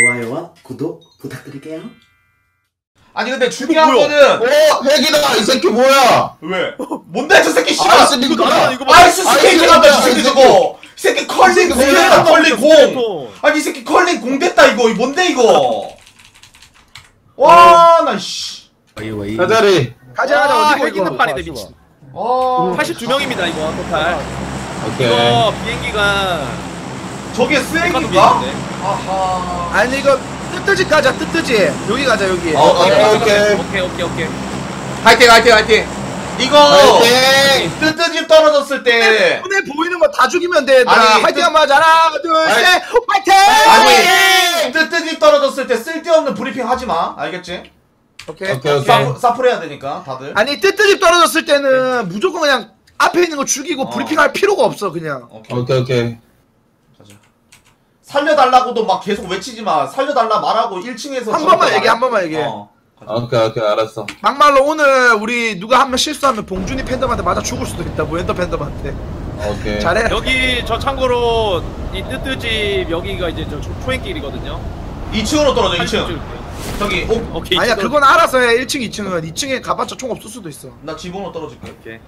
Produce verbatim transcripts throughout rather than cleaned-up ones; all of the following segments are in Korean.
좋아요와 구독 부탁드릴게요. 아니 근데 중요한 거는 어 핵이다 이 새끼 뭐야? 왜? 뭔데 저 새끼 씨발! 아이스 링크다. 아이스 스케이트 간다 이 새끼 저거! 이 새끼 컬링 공 됐다 컬링 공! 아니 이 새끼 컬링 공 됐다 이거 뭔데 이거! 와 나 씨. 가자리. 가자 가자. 아, 어디고 핵 있는 이거. 판인데 미친. 와 팔십이 명입니다 이거 토탈. 오케이. 이거 비행기가 저게 쓰레기인가? 아하. 아니 이거 뜨뜨지 가자 뜨뜨지. 여기 가자 여기. 어, 오케이 오케이. 오케이 오케이 오케이. 화이팅 화이팅 화이팅! 이거 화이팅! 뜨뜻집 떨어졌을 때 눈에 보이는 거 다 죽이면 돼. 얘들아. 아니, 화이팅 뜨- 한번 하자. 하나 둘 아니, 셋. 화이팅! 아니 뜨뜻집 떨어졌을 때 쓸데없는 브리핑 하지마 알겠지? 오케이. 오케이 오케이. 사, 사프를 해야 되니까 다들. 아니 뜨뜨집 떨어졌을 때는 무조건 그냥 앞에 있는 거 죽이고 어. 브리핑할 필요가 없어 그냥. 오케이. 오케이 오케이. 가자. 살려달라고도 막 계속 외치지 마. 살려달라 말하고 일 층에서 한 번만 얘기해 한 번만 얘기해. 어. 가자. 오케이 오케이 알았어. 막말로 오늘 우리 누가 한 명 실수하면 봉준이 팬덤한테 맞아 죽을 수도 있다. 무엔더 팬덤한테. 오케이. 잘해. 여기 저 참고로 이 뜨뜨집 여기가 이제 저 초- 초행길이거든요. 이 층으로 떨어져. 이 층. 찍을게요. 저기 오, 오케이. 아니야 이쪽으로- 그건 알아서 해. 일 층 이 층은 이 층에 가봤자 총 없을 수도 있어. 나 지붕으로 떨어질게. 오케이.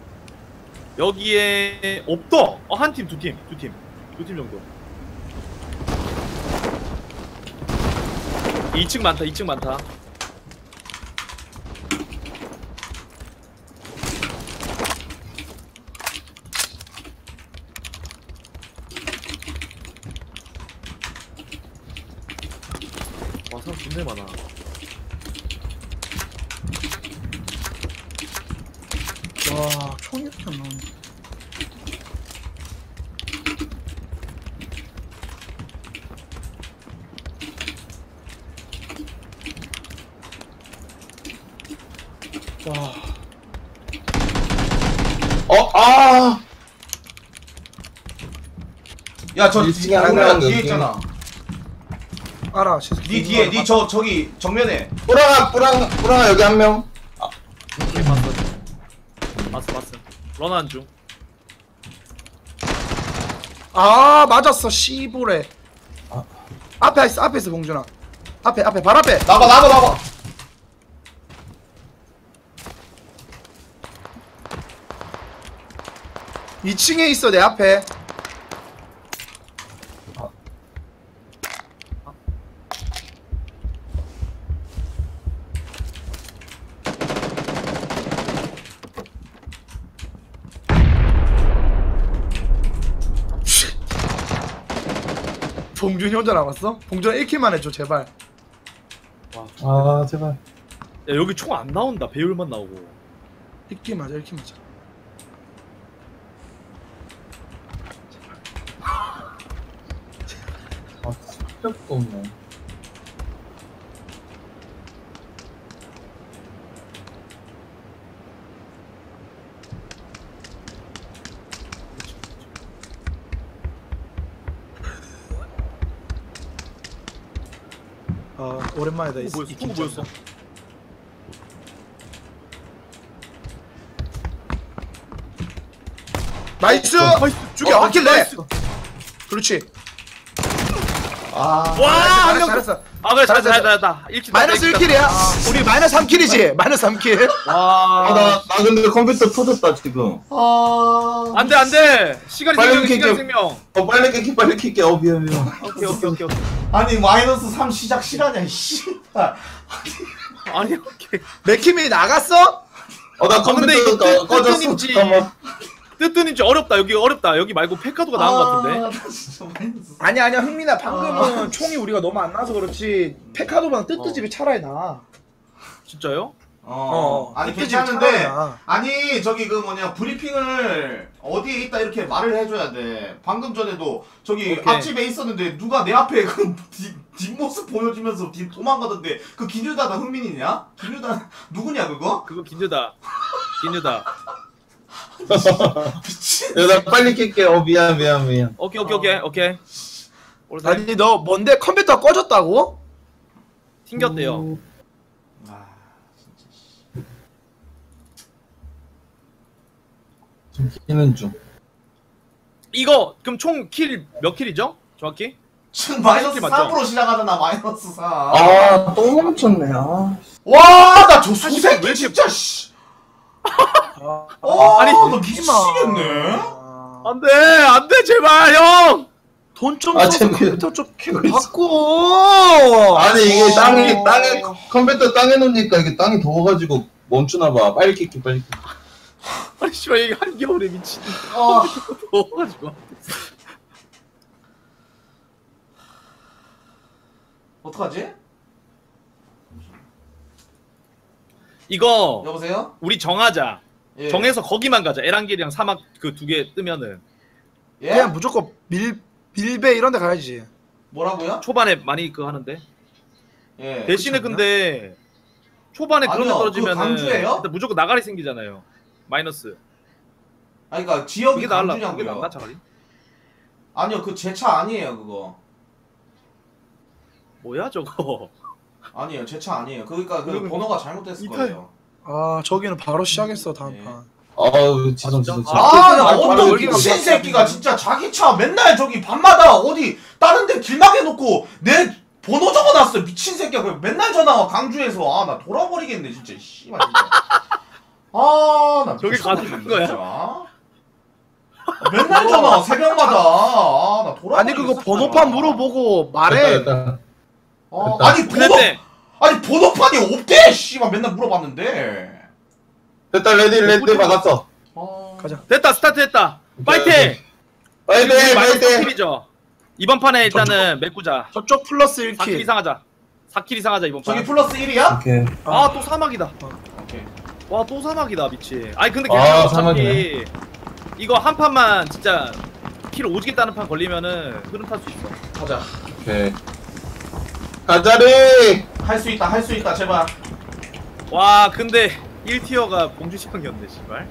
여기에 없다. 어, 한 팀, 두 팀, 두 팀, 두 팀 정도. 이 층 많다, 이 층 많다. 와, 사람 존나 많아. 와 총이 이렇게 안 나오네. 와. 어 아. 야, 저 이 뒤, 층에 뒤에 하나는 뒤에 여기. 있잖아. 알아. 시- 니 뒤에 니 저 저기 정면에. 뿌랑아 뿌랑아 뿌랑아 여기 한 명. 오케이, 봤어. 봤어, 봤어. 런한 중. 아 맞았어 씨보래. 아. 앞에 있어 앞에 있어 봉준아. 앞에 앞에 발 앞에. 나봐 나봐 나봐. 이 층에 있어 내 앞에. 봉준이 혼자 남았어? 봉준아 일 킬만 해줘 제발. 아 제발. 야, 여기 총 안 나온다. 배율만 나오고. 일 킬 맞아 일 킬 맞아. 아 진짜 없네. 아 오랜만이다 이 어, 뭐였어? 이 통 진짜. 뭐였어? 나이스! 죽여! 어, 한 킬 내! 나이스. 그렇지. 아. 와, 한 잘했어, 명. 잘했어. 아, 그래, 잘했다, 잘했어. 잘했다. 일 킬. 마이너스 일 킬이야. 우리 마이너스 삼 킬이지? 마이너스 삼 킬. 와. 아나 나 근데 컴퓨터 터졌다 지금. 아. 안 돼, 안 돼. 시간이 빨리 생명, 시간이 킬게. 생명. 어 빨리 킬게 빨리 킬게. 어 미안 미안. 오케이, 오케이, 오케이, 오케이. 아니 마이너스 삼 시작 실화냐 이 씨발. 아니, 오케이. 맥힘이 나갔어? 어나 근데 이거 컴퓨터 뜨- 꺼- 꺼졌어. 뜨뜻님지. 잠깐만. 뜨뜻님지 어렵다. 여기 어렵다. 여기 말고 팩카도가 나은 것 같은데. 아, 나 진짜 마이너스. 아니 아니야 흥민아 방금은 아. 총이 우리가 너무 안 나서 그렇지 페카도보다 뜨뜨집이 차라리 나. 진짜요? 어. 어, 아니 뜨뜻집이 괜찮은데 차라리 나. 아니 저기 그 뭐냐 브리핑을 어디에 있다 이렇게 말을 해줘야 돼. 방금 전에도 저기 오케이. 앞집에 있었는데 누가 내 앞에 그 뒷, 뒷모습 보여주면서 뒤 도망가던데 그 기뉴다다 흥민이냐? 기뉴다 누구냐 그거? 그거 긴유다. 긴유다. 미친. 야, 나 빨리 킬게. 어 미안 미안 미안. 오케이, 오케이, 오케이, 오케이. 오늘 아니 너 뭔데 컴퓨터 꺼졌다고? 튕겼대요. 아 진짜. 지금 키는 중. 이거 그럼 총 킬 몇 킬이죠? 정확히? 지금 마이너스 맞죠? 삼으로 시작하잖아. 마이너스 사. 아, 또 멈췄네. 아. 와, 나 저 수새끼 왜 이렇게- 진짜 씨. 아, 어, 아니, 나 미치겠네. 안돼 안돼 제발 형. 돈좀 아, 써서 재밌- 컴퓨터 좀 키고 있어. 바꿔. 아니, 이게 어. 땅에, 땅에, 컴퓨터 땅에 놓으니까 이게 땅이 더워가지고 멈추나봐. 빨리 킥기, 빨리 킥기. 아니 씨발 이게 한겨울에 미친. 어. 더워가지고. 어떡하지? 이거 여보세요? 우리 정하자. 예. 정해서 거기만 가자. 에란길이랑 사막 그 두 개 뜨면은 예? 그냥 무조건 밀 밀배 이런 데 가야지. 뭐라고요? 초반에 많이 그 하는데 예. 대신에 그렇지 않나? 근데 초반에 그런 데 아니요, 떨어지면은 그거 강주예요? 일단 무조건 나가리 생기잖아요. 마이너스. 아니 그러니까 지역이 그게 나을라. 그게 강주냐고요. 낫나 차라리? 아니요, 그 제 차 아니에요, 그거. 뭐야 저거? 아니에요, 제 차 아니에요. 그러니까 그 그러면 번호가 잘못됐을 이탈- 거예요. 아 저기는 바로 시작했어 다음 예. 판. 어우, 지성, 진짜? 지성. 아, 지성. 나 바로 어떤 여기가 미친 바로 새끼가 진짜 자기 차 맨날 저기 밤마다 어디 다른 데 길막해 놓고 내 번호 적어놨어. 미친 새끼야. 그 맨날 전화 와, 강주에서. 아, 나 돌아버리겠네, 진짜. 씨발, 진짜. 아, 나 저기 미쳐버리겠네, 가는 거야? 진짜. 아, 맨날 전화 와, 새벽마다. 아, 나 돌아버리겠어. 아니 그거 번호판 물어보고 말해. 됐다, 됐다. 아, 됐다. 아니, 번호, 근데 아니, 번호판이 없대! 씨발, 맨날 물어봤는데. 됐다, 레디, 레디 박았어. 아, 가자. 됐다 스타트 했다. 파이팅! 파이팅, 마이너스 파이팅. 킬이죠. 이번 판에 일단은 메꾸자. 저쪽 플러스 사 킬 일 킬. 이상 하자. 사 킬 이상 하자 이번 판. 저기 플러스 일이야? 오케이. 아 또 사막이다. 오케이. 와 또 사막이다 미치. 아니 근데 아, 괜찮아 어차피 사막이네. 이거 한 판만 진짜 킬 오지게 따는 판 걸리면은 흐름 탈 수 있어. 가자. 오케이. 가자리! 할 수 있다, 할 수 있다, 제발. 와 근데 일 티어가 봉주시 형이었네 씨발.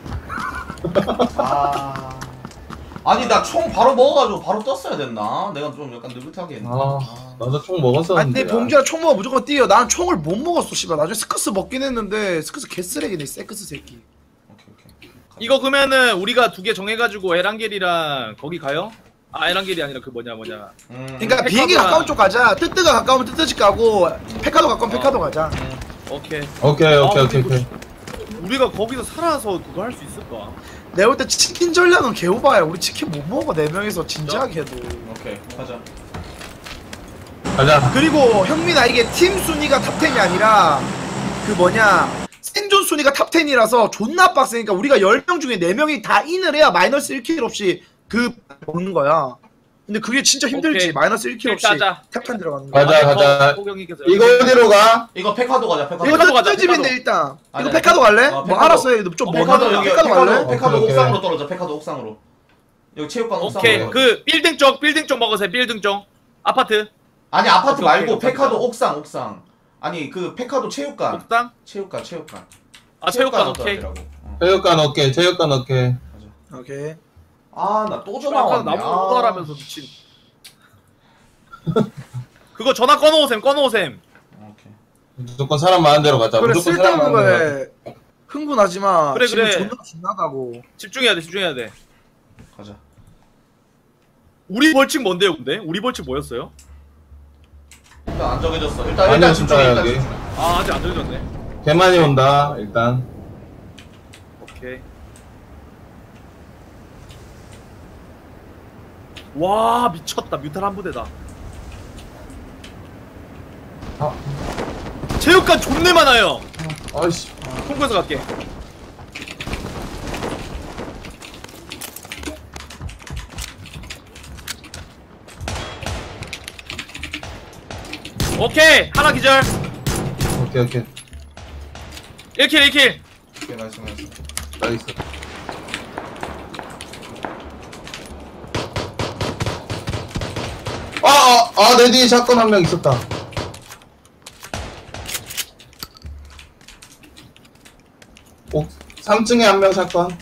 아. 아니, 나 총 바로 먹어가지고 바로 떴어야 됐나? 내가 좀 약간 느긋하게 했나? 아, 나도 총 아니 먹었었는데. 근데 봉주야 총 먹어 무조건 뛰어. 난 총을 못 먹었어 씨발. 나중에 스커스 먹긴 했는데 스커스 개쓰레기네 세크스 새끼. 오케이, 오케이. 가자. 이거 그러면은 우리가 두 개 정해가지고 에란겔이랑 거기 가요? 아 에란겔이 아니라 그 뭐냐 뭐냐. 음. 그러니까 페카도랑- 비행기 가까운 쪽 가자. 뜨뜨가 가까우면 뜨뜨집 가고 페카도 가까우면 어. 페카도 가자. 오케이. 오케이, 오케이, 아, 오케이, 근데 오케이. 우리가 거기서 살아서 그거 할 수 있을까? 내가 볼 때 치킨 전략은 개오바야. 우리 치킨 못 먹어 네 명이서 진지하게 해도. 오케이, 가자. 가자. 그리고 형민아 이게 팀 순위가 탑텐이 아니라 그 뭐냐 생존 순위가 탑텐이라서 존나 빡세니까 우리가 열 명 중에 네 명이 다 인을 해야 마이너스 일 킬 없이 그 먹는 거야. 근데 그게 진짜 힘들지. 오케이. 마이너스 일 킬 없이 가자. 탑텐 들어가는 거. 가자, 가자. 호경이께서 이거 어디로 가? 이거 페카도 가자, 페카도. 이거 페카도 가자, 뜨집인데 페카도. 일단 아니, 이거 페카도 갈래? 어, 뭐 페카도. 알았어 좀 어, 뭐 페카도 하나 여기 페카도 페카도, 갈래? 페카도 오케이, 옥상으로 오케이. 떨어져. 페카도 옥상으로. 여기 체육관 옥상으로. 오케이 떨어져. 그 빌딩 쪽 빌딩 쪽 먹으세요. 빌딩 쪽 아파트 아니, 아파트 오케이, 말고 오케이, 페카도 오케이. 옥상, 옥상. 아니, 그 페카도 체육관. 옥상 체육관, 체육관. 아 체육관 오케이. 떨어지라고. 어. 체육관 오케이, 체육관 오케이. 오케이. 아, 나 또 전화 아까 왔네. 나보고 아. 오더라면서 미친. 그거 전화 꺼놓으셈 꺼놓으셈. 오케이. 무조건 사람 많은 데로 가자. 그래 무조건 사람 쓸데없는 많은 데로 가자. 거에 흥분하지마. 그래, 지금 그래. 존나 신나다고. 집중해야 돼 집중해야 돼. 가자. 우리 벌칙 뭔데요 근데? 우리 벌칙 뭐였어요? 일단 안 정해졌어. 일단 아니요, 일단 진짜 집중해. 일단 여기. 집중해. 아 아직 안 정해졌네. 개 많이 온다, 일단. 오케이. 와 미쳤다 뮤탈 한 부대다. 아, 체육관 존내 많아요. 아이씨. 통과해서 갈게. 오케이 하나 기절. 오케이, 오케이. 일 킬 일 킬. 오케이, 나이스, 나이스. 나이스. 아, 아, 아, 내 뒤에 샷건 한 명 있었다. 오, 삼 층에 한 명 샷건.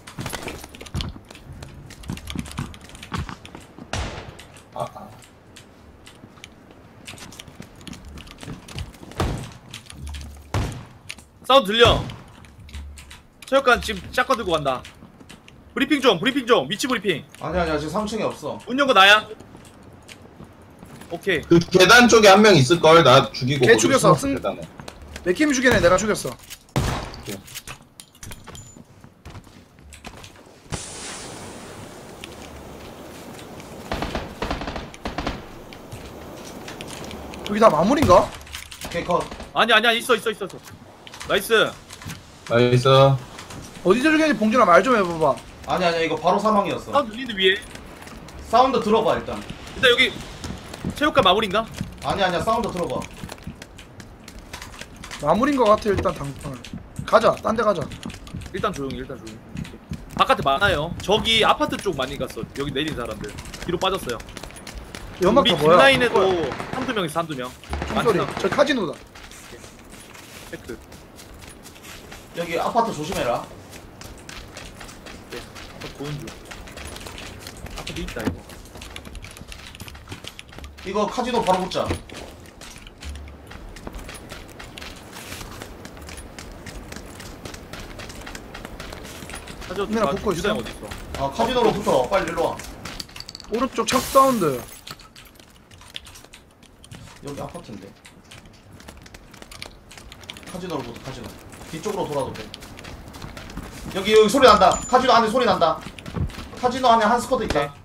아, 아. 사운드 들려. 체육관 지금 샷건 들고 간다. 브리핑 좀 브리핑 좀 위치 브리핑. 아니야, 아니야. 지금 삼 층에 없어. 운영거 나야. 오케이. 그 계단 쪽에 한 명 있을 걸. 나 죽이고. 걔 거기 죽였어. 숨었어, 승- 계단에. 맥힘이 죽이네. 내가 죽였어. 여기 다 마무리인가? 오케이 컷. 아니 아니야 있어 있어 있어 있어. 나이스. 나이스. 어디서 죽였는지 봉준아 말 좀 해봐봐. 아니 아니야 이거 바로 사망이었어. 사운드 들리는데 위에. 사운드 들어봐 일단. 일단 여기 체육관 마무리인가? 아니 아니야 사운드 들어봐. 마무리인 것 같아 일단 당장. 가자. 딴 데 가자. 일단 조용히 일단 조용히. 바깥에 많아요. 저기 아파트 쪽 많이 갔어. 여기 내린 사람들 뒤로 빠졌어요. 연막 우리 다 뭐야? 뒷라인에도 한두 명 있어 한두 명. 총소리. 저 카지노다. 팩트. 여기 아파트 조심해라. 네. 아파트 보는 중. 아파트 있다 이거. 이거 카지노 바로 붙자. 하죠. 민아 붙고 있어? 유다형 어디 있어? 아 카지노로 붙어. 빨리 일로 와. 오른쪽 첫 사운드. 여기 아파트인데. 카지노로 붙어 카지노. 뒤쪽으로 돌아도 돼. 여기 여기 소리 난다. 카지노 안에 소리 난다. 카지노 안에 한 스쿼드 있다. 야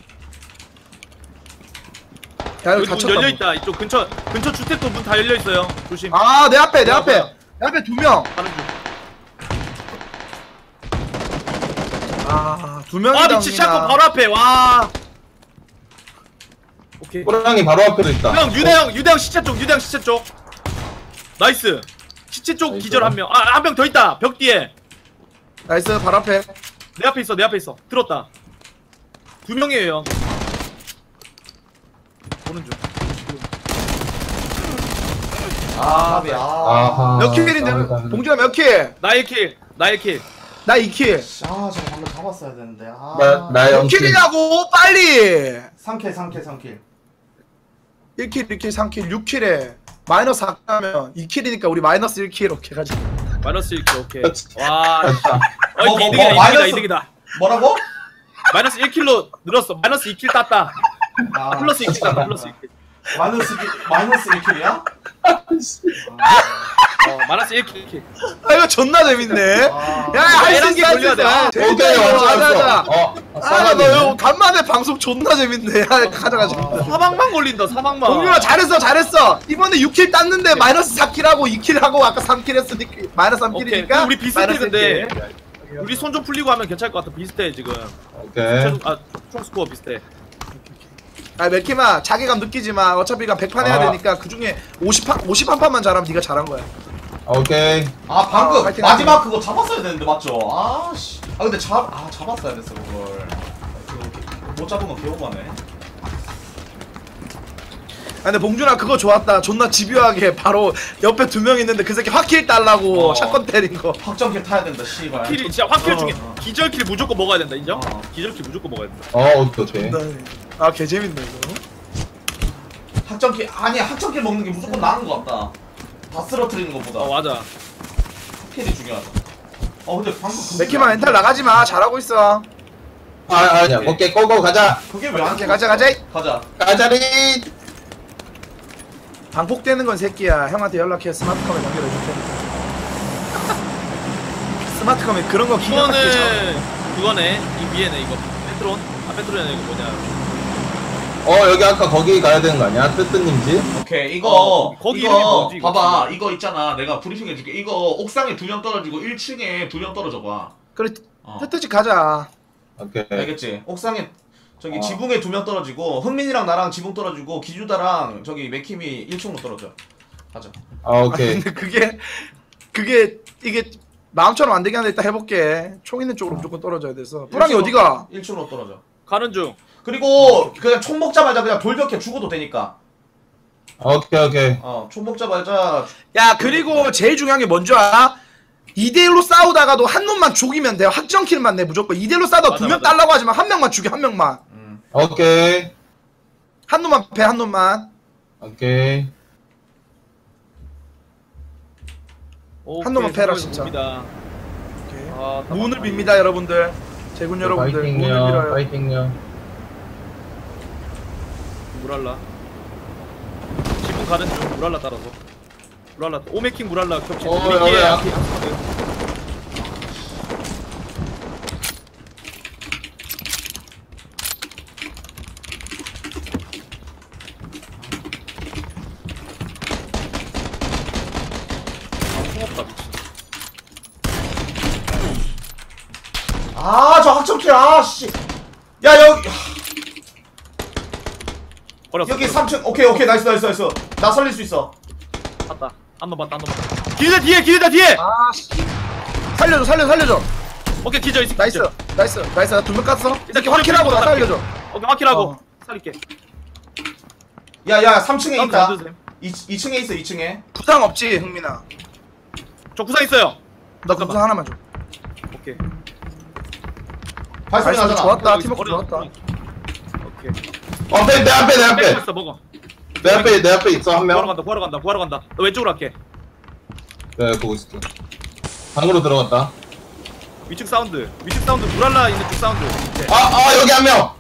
여기 여기 문 닫혔다. 열려 있다. 이쪽 근처 근처 주택도 문 다 열려 있어요. 조심. 아 내 앞에 내 뭐야, 앞에 뭐야. 내 앞에 두 명. 가는 중. 아두 명이다. 아 미친 샷건 바로 앞에 와. 오케이. 호랑이 바로 앞에도 있다. 형 유대형 유대형 시체 쪽 유대형 시체 쪽. 나이스. 시체 쪽 나이스. 기절 한 명. 아 한 명 더 있다. 벽 뒤에. 나이스 발 앞에. 내 앞에 있어 내 앞에 있어. 들었다. 두 명이에요 형. 보는 중. 아 까비. 아. 아하. 몇 킬인데? 감사합니다. 봉준아 몇 킬? 나의 킬. 나의 킬. 나 이 킬. 아 저거 방금 잡았어야 되는데. 아. 나 나의 몇 엄지. 킬이냐고 빨리. 삼 킬 삼 킬 삼 킬. 일 킬, 이 킬, 삼 킬, 육 킬에 마이너스 사 하면 이 킬이니까 우리 마이너스 일 킬 오케이 가자. 마이너스 일 킬 오케이. 그렇지. 와. 어 뭐, 뭐, 이득이다 뭐, 이득이다 마이너스- 이득이다. 뭐라고? 마이너스 일 킬로 늘었어. 마이너스 이 킬 땄다. 아, 플러스 이 킬 땄다. 플러스 이 킬. 마이너스 일- 마이너스 일 킬이야? 어 마이너스 일 킬 일 킬. 아 이거 존나 재밌네. 아. 야, 할수 에란기 있어, 할수 걸려야 있어. 돼. 오케이 하자, 하자. 맞았어. 어. 아, 너 이거 간만에 방송 존나 재밌네. 야, 가자, 가자. 사망만 걸린다. 사망만. 동윤아 잘했어, 잘했어. 이번에 육 킬 땄는데 마이너스 사 킬 하고 이 킬 하고 아까 삼 킬 했으니까 마이너스 삼 오케이. 킬이니까. 우리 비슷해 근데. 우리 손 좀 풀리고 하면 괜찮을 것 같아. 비슷해 지금. 오케이. 최소- 아, 총 스코어 비슷해. 아, 맥키마 자괴감 느끼지 마. 어차피 이거 백 판 해야 아. 되니까 그 중에 오십 판, 오십일 판만 잘하면 네가 잘한 거야. 오케이. 아 방금 아, 화이팅, 마지막 그거 잡았어야 되는데 맞죠? 아씨. 아 근데 잡, 아 잡았어야 됐어 그걸. 그거 못 잡은 건 개오바네. 아, 근데 봉준아 그거 좋았다. 존나 집요하게 바로 옆에 두 명 있는데 그 새끼 확킬 달라고 어. 샷건 때린 거. 확정킬 타야 된다 씨발. 킬이 진짜 확킬 어. 중에 기절킬 무조건 먹어야 된다. 인정? 어. 기절킬 무조건 먹어야 된다. 어 오케이 오케이. 아, 개 재밌네 이거. 확정킬 아니 확정킬 먹는 게 무조건 나은 것 같다. 다 쓰러뜨리는 것보다. 어 맞아. 확킬이 중요하다. 어 근데 방금 그게 맥키마 왜 안 멘탈 나가지 마. 잘하고 있어. 아 아니야. 오케이 고고 가자. 그게 왜안 가자, 가자, 가자. 가자. 가자리. 방폭되는 건 새끼야. 형한테 연락해. 스마트컴에 연결해 줄 테니까. 스마트컴에 그런 거 기가 막히게 쳐. 이거는 그거네. 이 위에네 이거. 페트론. 아 페트론이 아니고 뭐냐. 어 여기 아까 거기 가야 되는 거 아니야? 뜨뜨님 집? 오케이 이거 어, 거기 이름이 이거 뭐지, 이거 봐봐 지금? 이거 있잖아 내가 브리핑 해줄게 이거 옥상에 두 명 떨어지고 일 층에 두 명 떨어져 봐. 그래, 어. 테트집 가자. 오케이. 알겠지? 옥상에 저기 어. 지붕에 두 명 떨어지고 흥민이랑 나랑 지붕 떨어지고 기주다랑 저기 맥힘이 일 층으로 떨어져. 가자. 아 아, 오케이. 근데 그게 그게 이게 마음처럼 안 되게 하는데 이따 해볼게. 총 있는 쪽으로 무조건 떨어져야 돼서. 뿌랑이 어디가? 일 층으로 떨어져. 가는 중. 그리고 그냥 총 먹자마자 그냥 돌격해 죽어도 되니까. 오케이 오케이. 어, 총 먹자마자 야, 그리고 제일 중요한 게 뭔지 알아? 이 대 일로 싸우다가도 한 놈만 죽이면 돼요. 확정킬만 내 무조건. 이 대 일로 싸우다 맞아, 두 명 맞아. 딸라고 하지만 한 명만 죽여. 한 명만. 음. 오케이. 한 놈만 패. 한 놈만. 오케이. 오케이, 한 놈만 패라, 수고해 진짜. 봅니다. 오케이. 아, 문을 빕니다, 여러분들. 제군 여러분들. 문을 파이팅요. 빌어요. 파이팅요. 물할라. 가는 중 무랄라 따라서. 무랄라 오메킹 무랄라 겹치. 어, 우리끼리 야, 야. 앞에 합숙하네요. 아, 저 학점킬, 아, 씨. 야, 여기, 버렸어. 여기 삼 층. 오케이, 오케이, 나이스, 나이스, 나이스. 나 살릴 수 있어. 봤다. 한번 봤다. 한번 봤다. 기자 뒤에 기자 뒤에. 아씨 살려줘 살려 살려줘 오케이 기자 있어. 나이스 나이스 나이스 나 두 명 깠어 일단 이렇게 확킬하고 나 살려줘 오케이 확킬하고 어. 살릴게. 야, 야, 삼 층에 다음 있다. 놔두세요. 이, 이 층에 있어, 이 층에. 부상 없지 흥민아 저 구상 있어요. 나 그 부상 하나만 줘 오케이. 발소리 나이스, 나잖아. 좋았다. 여기 팀워크 버려. 좋았다. 오케이. 어, 내, 내 앞에, 내 빼고 앞에. 있어 먹어. 내 앞에, 내 앞에 있어, 한 구하러 명. 간다. 구하러 간다. 구하러 간다. 너 왼쪽으로 할게. 네, 보고 있을게. 방으로 들어갔다. 위측 사운드. 위측 사운드. 무랄라 있는 쪽 사운드. 밑에. 아, 아, 여기 한 명!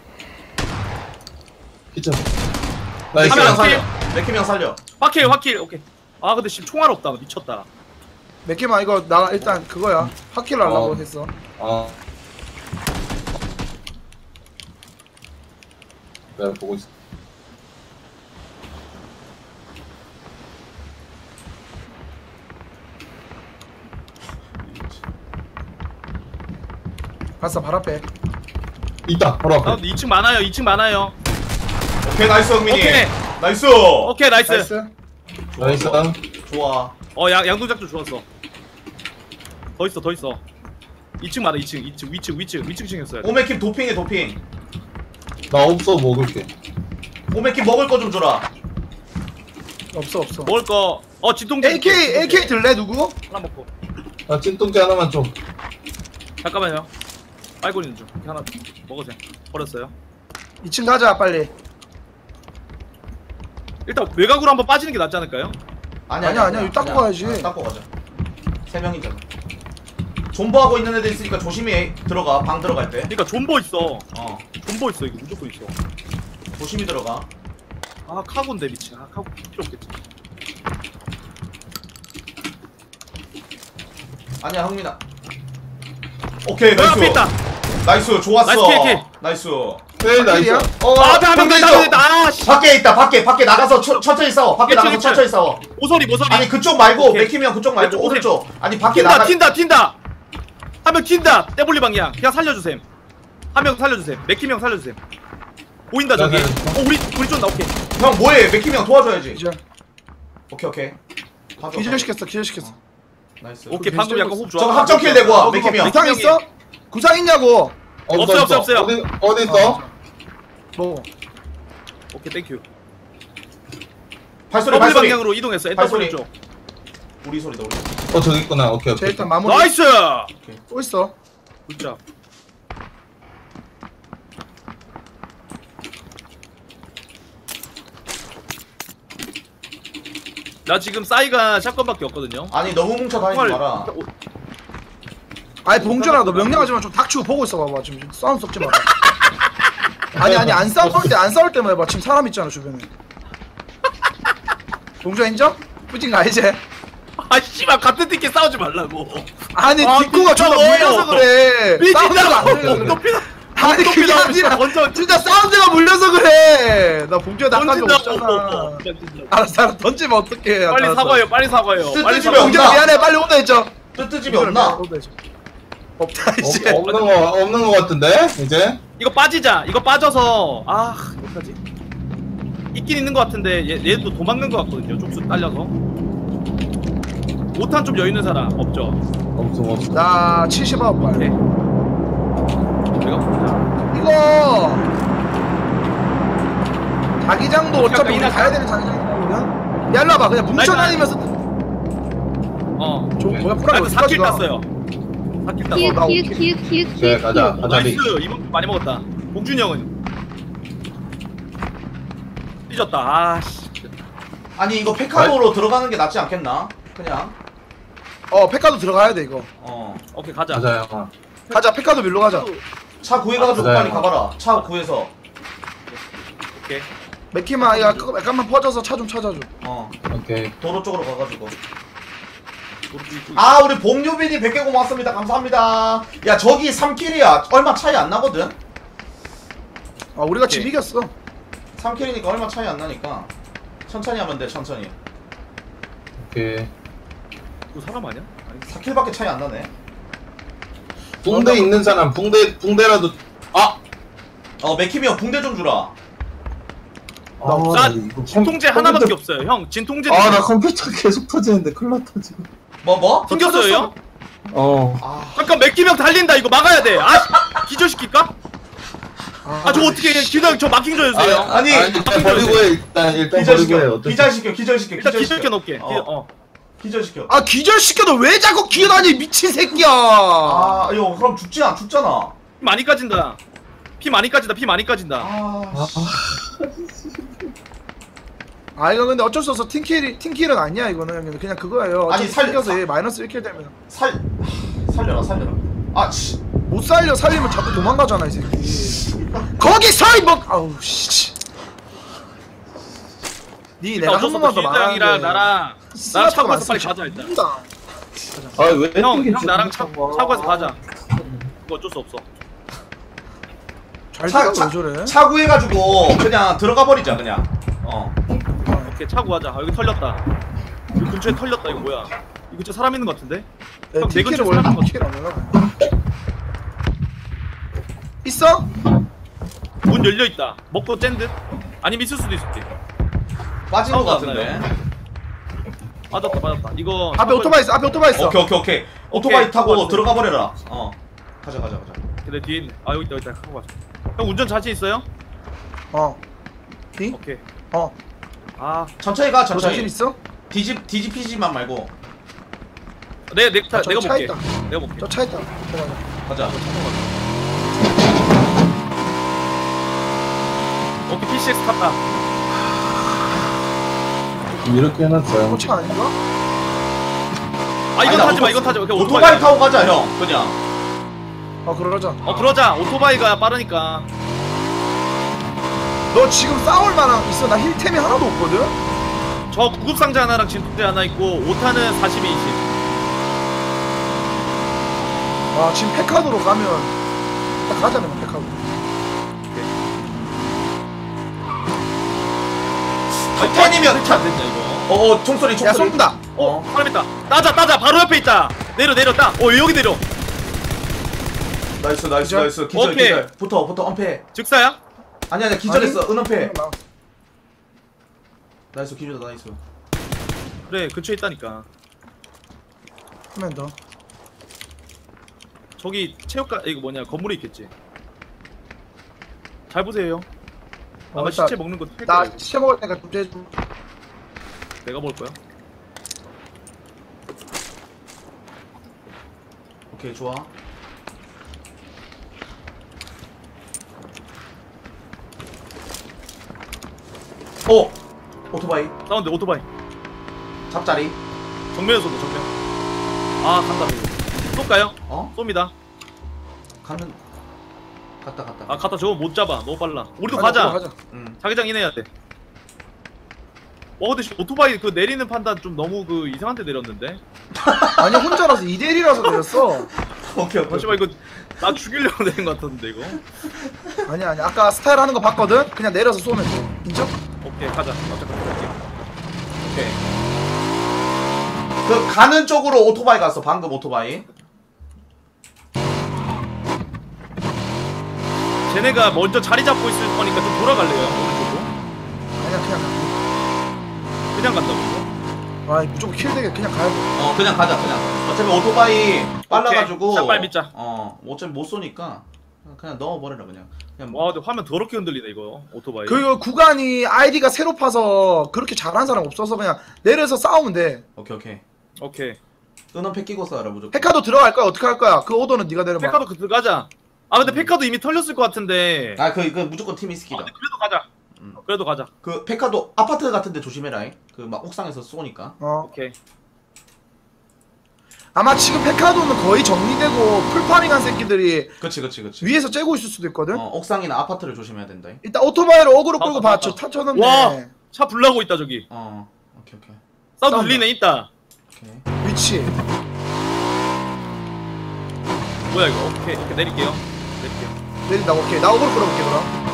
기차. 나이스. 맥키명 한 명. 살려. 맥키명 살려. 확킬 확킬. 오케이. 아 근데 지금 총알 없다. 미쳤다. 몇 개만 이거 나 일단 그거야 확킬 하려고 어. 했어 어. 내가 보고 있어. 봤어 발 앞에 있다, 바로 앞에. 사운드 이 층 많아요. 이 층 많아요. 오케이, 나이스, 흥민이. 오케이. 나이스. 오케이 나이스. 나이스 나이스. 좋아. 어 양 양동작도 좋았어. 더 있어 더 있어. 이 층 많아. 이 층 이 층 위층 위층 위층 층이었어요. 오메킴 도핑해, 도핑. 나 없어, 먹을게. 오메킴 먹을 거 좀 줘라. 없어 없어 먹을 거. 어 진통제. 에이케이 에이케이 들래 누구? 하나 먹고. 나 찐통깨 하나만 좀. 잠깐만요. 빨고 있는 중. 이렇게 하나 먹으세요. 버렸어요. 이 층 가자 빨리 일단 외곽으로 한번 빠지는 게 낫지 않을까요? 아니야, 아니야, 아니야, 이거 닦고 가야지. 아, 닦고 가자. 세 명이잖아. 존버하고 있는 애들 있으니까 조심히 들어가. 방 들어갈 때. 그러니까 존버 있어. 어, 존버 있어. 이거 무조건 있어. 조심히 들어가. 아 카고인데 미친. 아 카고 필요 없겠지. 아니야, 흥민아. 오케이, 여 앞에 나이스. 있다. 나이스, 좋았어. 나이스 킬, 킬. 나이스. 네, 나이스. 확킬이야? 어, 아, 앞에 한명 흥민이 있다. 쪽. 아 씨. 밖에 있다. 밖에, 밖에 나가서 천- 천천히 싸워. 밖에 그치, 나가서 그치. 천천히 싸워. 모서리 모서리. 아니 그쪽 말고 오케이. 맥힘이 형 그쪽 말고 왼쪽, 오른쪽. 아니 밖에 튄다 나가. 튄다 튄다. 한 명 튄다. 떼볼리 방향. 그냥 살려주셈. 한 명 살려주셈. 맥킴 형 살려주셈. 보인다 저기. 나 어 우리 우리 쫀다. 오케이. 형 뭐해? 맥힘이 형 도와줘야지. 기절 오케이 오케이. 봐줘. 기절시켰어 기절시켰어 나이스. 오케이 방금 약간 호흡 좋아. 저거 합정킬 내고 와. 맥힘이 형. 구상 있어? 구상 있냐고 없어요, 없어요, 없어요. 어디, 어디 있어? 뭐 오케이 땡큐. 발소리 더블 발소리. 방향으로 이동했어. 발소리. 엔터블 쪽. 우리 소리다 우리. 어, 저기 있구나. 오케이, 제 오케이. 일단 마무리 나이스. 또 있어 굿잡. 나 지금 싸이가 샷건밖에 없거든요. 아니 너무 뭉쳐 다니지 총알 마라. 일단 오- 아니 봉준아 너 명령하지만 좀 닥치고 보고 있어 봐봐 지금 싸움 섞지 마봐 아니 아니 안 싸울 때 안 싸울 때만 해봐 지금 사람 있잖아 주변에 봉준아 인정? 뿌진 알지? 아 씨발 같은 팀끼리 싸우지 말라고. 아니 아, 뒷구가 존나 삐진다고. 물려서 그래 싸움대가 안 되려서 그래 높이다. 아니 그게 아니라 먼저 진짜 사운드가 물려서 그래 나 봉준아 나간 적 없잖아 던진다고. 알았어 알았어 던지면 어떡해 빨리 알았어. 사과해요. 빨리 사과해요. 뜨- 빨리 뜨지 사과해요. 마. 봉준아 미안해 빨리 온다 했죠 뜨뜨집이 없나? 온다 했죠. 없다 없, 이제 없는 거, 없는 거 같은데? 이제? 이거 빠지자. 이거 빠져서 아 어떡하지? 있긴 있는 것 같은데 얘 얘도 도망간 것 같거든요. 쪽수 딸려서. 오 탄 좀 여유 있는 사람 없죠? 없어, 없어. 나 칠십아홉 발 오케이. 내가 보자. 이거 자기장도 어떻게 어차피 할까? 우리 가야 되는 자기장이거든. 야 일로 와봐 그냥 뭉쳐다니면서 어. 저 뭐야 나 프라이 이거 사 킬 땄어요. 사 킬 땄어. 나 키읔 키읔 키읔 네, 키읔 가자. 키읔 가자, 리. 나이스. 이번 많이 먹었다. 봉준이 형은 삐졌다. 아씨. 아니 이거 페카도로 들어가는 게 낫지 않겠나? 그냥. 어 페카도 들어가야 돼 이거 어. 오케이 가자. 가자, 형. 가자 페카도 밀로 가자 차 구해가지고 아, 빨리 그래. 가봐라. 차 구해서. 오케이. 맥키마 야 그거 약간만 퍼져서 차 좀 찾아줘. 어 오케이. 도로 쪽으로 가가지고. 아 우리 봉유빈이 백 개 고맙습니다. 감사합니다. 야 저기 삼 킬이야. 얼마 차이 안 나거든. 아 우리가 오케이. 지금 이겼어. 삼 킬이니까 얼마 차이 안 나니까 천천히 하면 돼. 천천히. 오케이. 그 사람 아니야? 아니, 사 킬밖에 차이 안 나네. 붕대 있는 사람 붕대 붕대라도. 아. 어 맥힘이 형 붕대 좀 주라. 아, 나 이거 진통제 컴- 하나밖에 컴퓨터- 없어요. 형 진통제. 아, 나 컴퓨터 계속 터지는데 큰일 났다 지금. 뭐 뭐? 튕겼어요 형? 어. 아 잠깐 맥기명 달린다. 이거 막아야 돼. 아 기절시킬까? 아 저 어떻게 해? 기절 저 마킹 좀 해주세요. 아, 아니, 일단 버리고 해. 일단 일단 버리고 해. 기절시켜. 어떡해. 기절시켜. 기절시켜. 일단 기절시켜. 기절시켜 놓을게. 어. 기- 어. 기절시켜. 아 기절시켜도 왜 자꾸 기어다니 미친 새끼야. 아 이거 그럼 죽지 안 죽잖아. 피 많이 까진다. 피 많이 까진다. 피 많이 까진다. 아 씨. 아 이거 근데 어쩔 수 없어. 팀킬이 팀킬은 아니야 이거는 형님. 그냥 그거예요. 아니, 아니 살- 살려서 얘 마이너스 일 킬 되면 살 하, 살려라 살려라. 아 씨. 못 살려. 살리면 자꾸 도망가잖아 이 새끼. 거기서 이뭐 아우 씨. 니 내가 한 어쩔 수 번만 없어. 더 기일장이랑 말하는데 나랑 나랑 차고에서 빨리 가자 일단. 아왜 형, 형 나랑 차, 차고에서 가자. 그거 어쩔 수 없어. 잘 차- 들어 차- 왜 저래? 차구해가지고 그냥 들어가 버리자 그냥. 어. 오케이 차고 가자. 아, 여기 털렸다. 여기 근처에 털렸다. 이거 뭐야? 이 근처 사람 있는 것 같은데? 내 형, 내 티켓을 근처에 원래 사람 있는 티켓 안 올라가. 있어? 문 열려 있다. 먹고 뗀 듯? 아니면 있을 수도 있을게. 빠진 것 차고가 안 같은데. 빠졌다 빠졌다. 이거 앞에 오토바이 있어. 앞에 오토바이 있어. 오케이 오케이 오케이. 오토바이 오케이, 타고 타고 들어가 버려라. 어. 가자 가자 가자. 내 뒤에 있네. 아 여기 있다 여기 있다. 하고 가자. 형 운전 자신 있어요? 어. 이? 오케이. 어. 아, 천천히 가 너 자신 천천히. 있어? 뒤집 뒤집히지만 말고. 내 넥타 아, 저 내가 차 볼게. 있다. 내가 볼게. 저 차 있다. 들어가자. 가자. 오케이 피씨엑스 탔다. 이렇게 해놨어요. 그 차 아닌가? 아 이건 아니, 나 타지 마 오토- 이건 타지 마. 그냥 오토바이 타고 가자 형. 그냥. 어 그러자. 어 그러자. 오토바이가 빠르니까. 너 지금 싸울 만한 있어? 나 힐템이 하나도 없거든? 저 구급 상자 하나랑 진통제 하나 있고 오타는 사십에 이십. 와 지금 페카도로 가면 딱 가자 그냥 페카도. 탑텐이면 설치 안 됐냐 이거? 어 총소리 야 총소리. 쏜다. 어 사람 있다. 따자 따자 바로 옆에 있다. 내려 내려 따. 어 여기 내려. 나이스 나이스 기절? 나이스. 기절 오케이. 기절. 붙어 붙어 엄폐. 즉사야? 아니 아니 기절했어. 아니? 은엄폐. 나이스 기절다 나이스. 그래 근처에 있다니까. 하면 더. 저기 체육관 이거 뭐냐 건물에 있겠지. 잘 보세요. 어, 아마 일단 시체 먹는 거 할 나 거야. 이거. 시체 먹을 테니까 좀 해줘. 내가 먹을 거야. 오케이 좋아. 오 오토바이 사운드 오토바이. 잡자리. 정면에서도 정면. 아 간다 이거. 쏠까요? 어 쏩니다. 가는. 갔다 갔다. 아 갔다 저거 못 잡아. 너무 빨라. 우리도 가자, 가자. 가자. 응. 자기장 인해야 돼. 어 근데 씨, 오토바이 그 내리는 판단 좀 너무 그 이상한 데 내렸는데. 아니 혼자라서 이 대 일이라서 내렸어. 오케이 오케이. 잠시만 이거 나 죽이려고 내린 것 같았는데 이거. 아니 아니 아까 스타일 하는 거 봤거든? 그냥 내려서 쏘면 돼. 인정? 오케이 가자. 어쨌든 갈게. 오케이. 그 가는 쪽으로 오토바이 갔어. 방금 오토바이. 쟤네가 먼저 자리 잡고 있을 거니까 좀 돌아갈래요 오른쪽으로. 아니야 그냥 가. 그냥 간다고. 아 무조건 킬 되게 그냥 가야 돼. 어 그냥 가자 그냥. 어차피 오토바이 빨라가지고. 샷발 믿자. 어 어차피 못 쏘니까 그냥 넣어버려라 그냥. 그냥 와 근데 화면 더럽게 흔들리네 이거 오토바이. 그 구간이 아이디가 새로 파서 그렇게 잘하는 사람 없어서 그냥 내려서 싸우면 돼. 오케이 오케이. 오케이. 은원패 끼고 써라 무조건. 페카도 들어갈 거야? 어떻게 할 거야? 그 오더는 네가 내려봐. 페카도 그 들어가자. 아 근데 페카도 이미 털렸을 것 같은데. 아그 그 무조건 팀 아, 이스키다. 근데 그래도 가자. 음. 어, 그래도 가자. 그 페카도 아파트 같은데 조심해라. 그 막 옥상에서 쏘니까. 어. 오케이. 아마 지금 페카도는 거의 정리되고 풀파밍한 새끼들이 그치 그치 그치. 위에서 째고 있을 수도 있거든. 어, 옥상이나 아파트를 조심해야 된다. 일단 오토바이로 어그로 끌고 맞다, 봐저 맞다. 타쳐놨네. 와! 차 불나고 있다 저기. 어 오케이 오케이 사운드 사운드. 들리네 있다. 오케이. 위치. 뭐야 이거? 오케이 오케이 내릴게요. 내릴게요. 내린다. 오케이. 나 어그로 끌어볼게 그럼.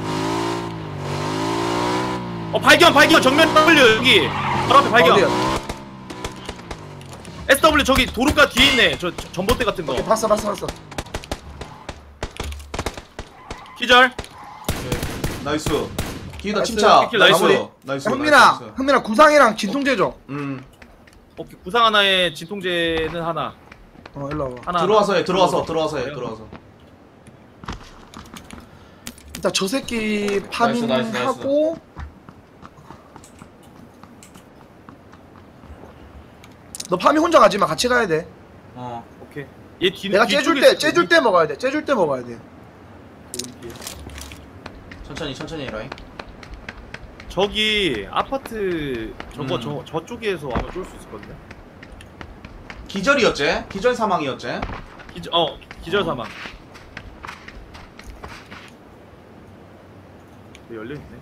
어 발견 발견 정면 W 여기. 바로 앞에 발견. 어디야? 에스 더블유 저기 도로가 뒤에 있네. 저, 저 전봇대 같은 거. 오케이, 봤어 봤어 봤어. 기절. 오케이. 나이스. 기다 나이스. 침착. 킬 나이스. 나이스. 나이스. 흥민아, 나이스. 흥민아 구상이랑 진통제 줘. 음 오케이 구상 하나에 진통제는 하나. 어 일로 와봐. 하나. 들어와서 해 들어와서 들어와서 해 그래요? 들어와서. 일단 저 새끼 나이스, 나이스, 나이스. 파밍하고 너 파밍 혼자 가지마. 같이 가야 돼. 어 오케이. 얘 뒤. 내가 째줄 때 째줄 때 먹어야 돼. 째줄 때 먹어야 돼. 천천히 천천히 해라잉. 저기 저기 아파트 저거 음. 저 저쪽에서 아마 쏠 수 있었거든요. 기절이었지? 기절 사망이었지? 기절 어 기절 사망. 왜 열려 있네.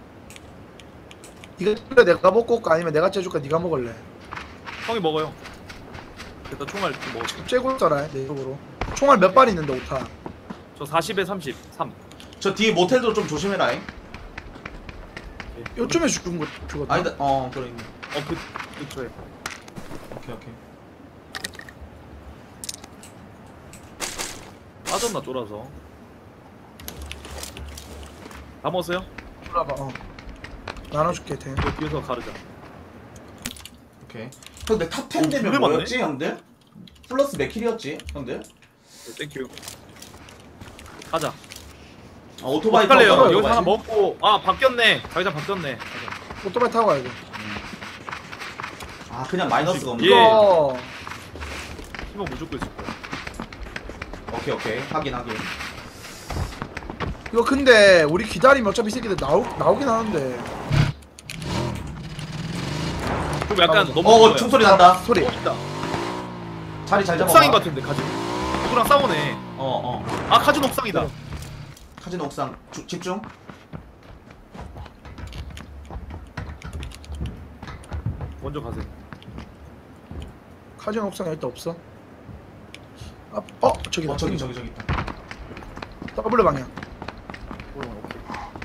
이거 내가 먹고 올까 아니면 내가 째줄까? 네가 먹을래? 형이 먹어요. 일단 총알 좀 먹었어. 째고 있더라 내 쪽으로. 총알 몇 발 있는데 오타. 저 사십에 삼십삼. 저 뒤에 모텔도 좀 조심해라잉. 요쯤에 죽은 거 죽었다. 아니다 어 그래. 어그 그초에. 오케이 오케이. 빠졌나 쫄아서. 다 먹었어요? 올라봐. 어. 나눠줄게 대. 이거 뒤에서 가르자. 오케이. 근데 탑 텐 오, 되면 두배 뭐였지 형들? 플러스 몇 킬이었지 형들? 네, 땡큐. 가자. 아, 오토바이 어떡할래요? 타고 여기서 오토바이. 하나 먹고 아 바뀌었네. 자기장 바뀌었네. 가자. 오토바이 타고 가야 돼. 아 그냥 마이너스가 없네. 예. 이거 팀은 무조건 있을 거야. 오케이 오케이 확인 확인. 이거 근데 우리 기다리면 어차피 이 새끼들 나오 나오긴 하는데. 좀 약간 아, 너무. 어, 어 총소리 난다. 소리. 어, 있다. 자리 잘 잡아. 옥상인 것 같은데 카진. 누구랑 싸우네. 어 어. 아 카진 옥상이다. 카지노 옥상 주, 집중. 먼저 가세요. 카지노 옥상에 일단 없어. 아, 어 저기 어 저기 저기 저기 있다. 더블 방향. 오, 오케이.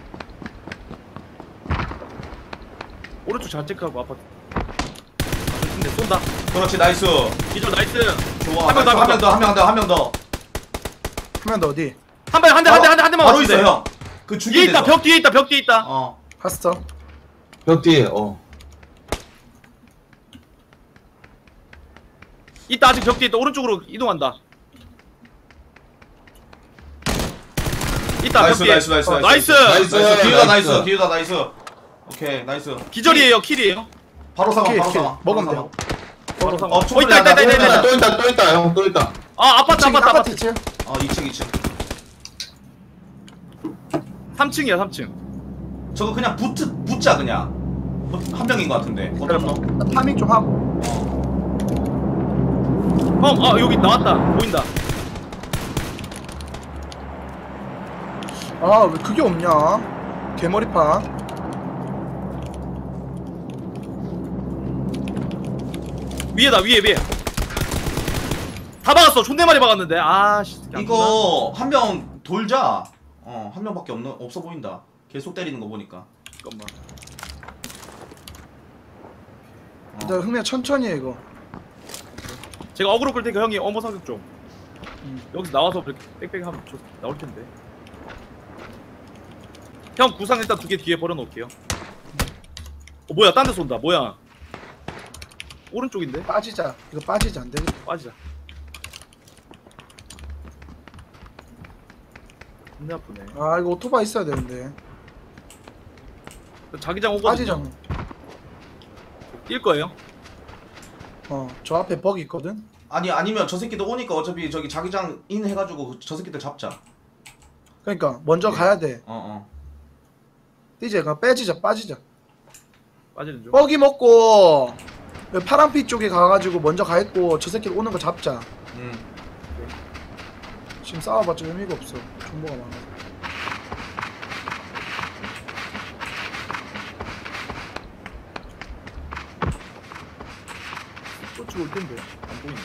오른쪽 잘 체크하고 아파트. 근데 쏜다. 그렇지 나이스. 기절 나이스. 좋아. 한 명 더, 한 명 더 한 명 더 한 명 더. 한 명 더 어디? 한 발 한 대 한 대 한 대 한 대만 바로 맞추면 있어 돼. 형. 그 뒤에 죽이 있다. 벽 뒤에 있다. 벽 뒤에 있다. 어. 봤어. 벽 뒤에 어 있다. 아직 벽 뒤에 있다. 오른쪽으로 이동한다. 있다. 나이스 벽 뒤에. 나이스 나이스 어, 나이스. 나이스. 나이스. 기우다 나이스. 나이스. 기우다 나이스. 오케이 나이스. 기절이에요. 킬이에요. 바로 사망 킬, 바로 킬. 사망. 먹으면 바로 돼요. 바로 사망. 어, 어 총소리 있다, 있다, 난다. 있다, 총소리 있다, 난다. 또 있다 또 있다 형 또 있다 아 아파트 아파트 아파트. 이 층. 어 이 층 이 층. 삼 층이야 삼 층. 저거 그냥 붙 붙자 그냥. 뭐, 한 명인 것 같은데. 어떤 놈? 파밍 좀 하고. 어. 형, 아 여기 나왔다. 보인다. 아 왜 그게 없냐? 개머리파. 위에다 위에 위에. 다 박았어. 존내 많이 박았는데. 아 씨. 이거 한 명 돌자. 어 한 명밖에 없는 없어 보인다. 계속 때리는 거 보니까. 잠깐만. 일단 흥미야 천천히 해 이거. 제가 어그로 끌 테니까 형이 어머 사격 좀. 음. 여기서 나와서 이렇게 빽빽 하면 좋 나올 텐데. 형 구상 일단 두 개 뒤에 버려놓을게요. 어 뭐야 딴 데 쏜다. 뭐야? 오른쪽인데? 빠지자. 이거 빠지자 안 되겠다. 빠지자. 존나 아프네. 아 이거 오토바이 있어야 되는데. 자기장 오거든요. 빠지자. 뛸 거예요? 어 저 앞에 벅 있거든. 아니 아니면 저 새끼들 오니까 어차피 저기 자기장 인 해가지고 저 새끼들 잡자. 그러니까 먼저 가야 돼. 어 어. 이제 가 빼지자 빠지자. 빠지는 중. 뻑이 먹고 파란빛 쪽에 가가지고 먼저 가 있고 저 새끼 오는 거 잡자. 음. 지금 싸워봤자 의미가 없어. 정보가 많아서. 저쪽 올 텐데 안 보인다.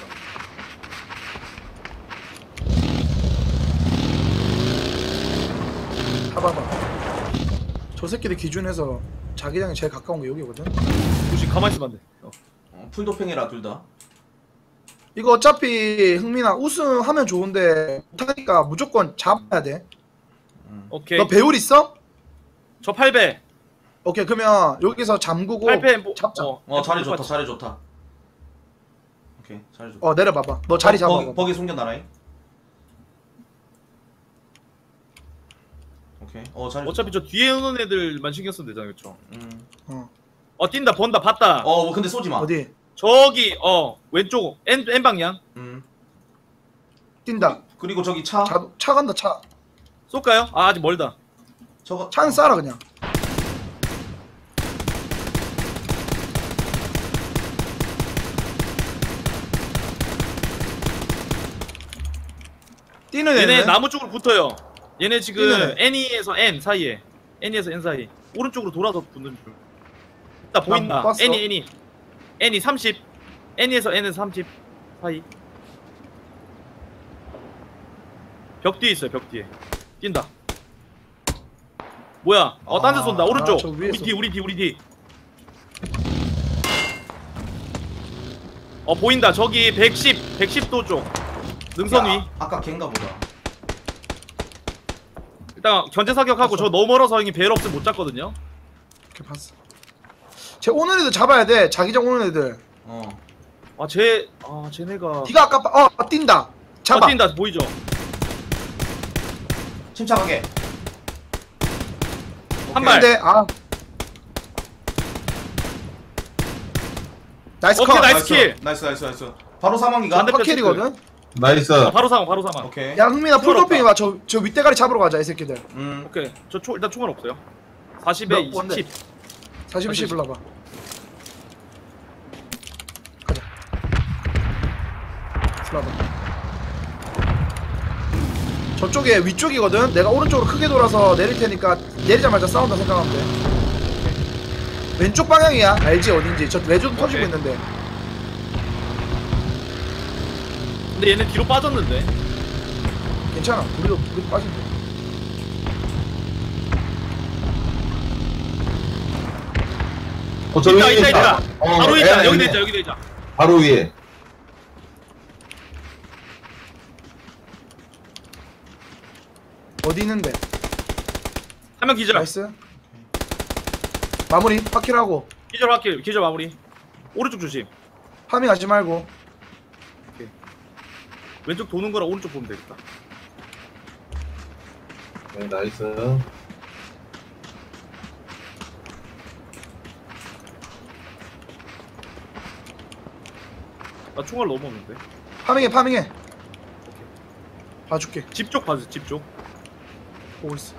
봐봐봐. 저 새끼들 기준에서 자기장이 제일 가까운 게 여기거든. 혹시 가만히 있으면 안 돼. 어. 어, 풀도팽이라 둘 다. 이거 어차피 흥민아 우승하면 좋은데 못하니까 무조건 잡아야 돼. 오케이. 너 배울 있어? 저 팔 배. 오케이 그러면 여기서 잠그고 팔 배 뭐, 잡자. 어, 어 자리 좋다 자리 좋다. 오케이 자리 좋다. 어 내려봐봐. 너 자리 잡아. 버기, 버기 숨겨놔라. 오케이. 어 자리. 어차피 저 뒤에 오는 애들만 신경 쓰면 되잖아, 그렇죠? 음. 어 어 뛴다, 본다, 봤다. 어 뭐 근데 쏘지 마. 어디? 저기 어 왼쪽 N N 방향. 음. 뛴다. 그리고 저기 차. 차, 차 간다 차. 쏠까요? 아 아직 멀다. 저거. 차는 쏴라 그냥. 뛰는 얘네 애네. 나무 쪽으로 붙어요. 얘네 지금 뛰는 N이에서 N 사이에. N이에서 N 사이. 오른쪽으로 돌아서 붙는 중. 일단 보인다. 봤어. N이 N이. N이 삼십. N이에서 N에서 삼십 사이. 벽 뒤에 있어요. 벽 뒤에. 뛴다. 뭐야? 어, 딴 데 쏜다. 아, 오른쪽. 저 우리 위에서. 뒤, 우리 뒤, 우리 뒤. 어, 보인다. 저기 백십, 백십 도 쪽. 능선 위. 야, 아까 걔인가 보다. 일단 견제 사격하고 저 너무 멀어서 형이 배열 없으면 못 잡거든요. 이렇게 봤어. 쟤 오는 애들 잡아야 돼. 자기장 오는 애들. 어. 아, 쟤, 아, 쟤네가. 네가 아까 봐- 어 뛴다. 잡아. 어, 뛴다. 보이죠? 침착하게. 한 발. 근데 아. 나이스 오케이, 컷. 나이스. 킬. 나이스 나이스 나이스. 바로 사망기가. 반대편 컷킬이거든. 나이스. 어, 바로 사망, 바로 사망. 오케이. 야 흥민아 총알 풀도핑 봐. 저 저 윗대가리 잡으러 가자 이 새끼들. 음. 오케이. 저 총, 일단 총알 없어요. 사십에 몇 번데? 이십. 사십 십 불러봐. 가자. 불러봐. 저쪽에 위쪽이거든. 내가 오른쪽으로 크게 돌아서 내릴 테니까 내리자마자 싸운다 생각하면 돼. 왼쪽 방향이야. 알지 어딘지. 저 레드도 터지고 오케이. 있는데. 근데 얘네 뒤로 빠졌는데. 괜찮아. 우리도 우리도 빠진대. 어, 저기 있다, 있다, 있다. 어, 바로 애, 있다. 애, 여기 애. 있자, 여기 있자. 바로 위에. 어디 있는데? 한 명 기절. 나이스. 마무리. 파킬하고. 기절 확킬. 기절 마무리. 오른쪽 조심. 파밍하지 말고. 왼쪽 도는 거랑 오른쪽 보면 되겠다. 네, 나이스. 나 총알 너무 없는데. 파밍해 파밍해. 봐줄게. 집 쪽 봐주세요. 집 쪽. 보고 있어.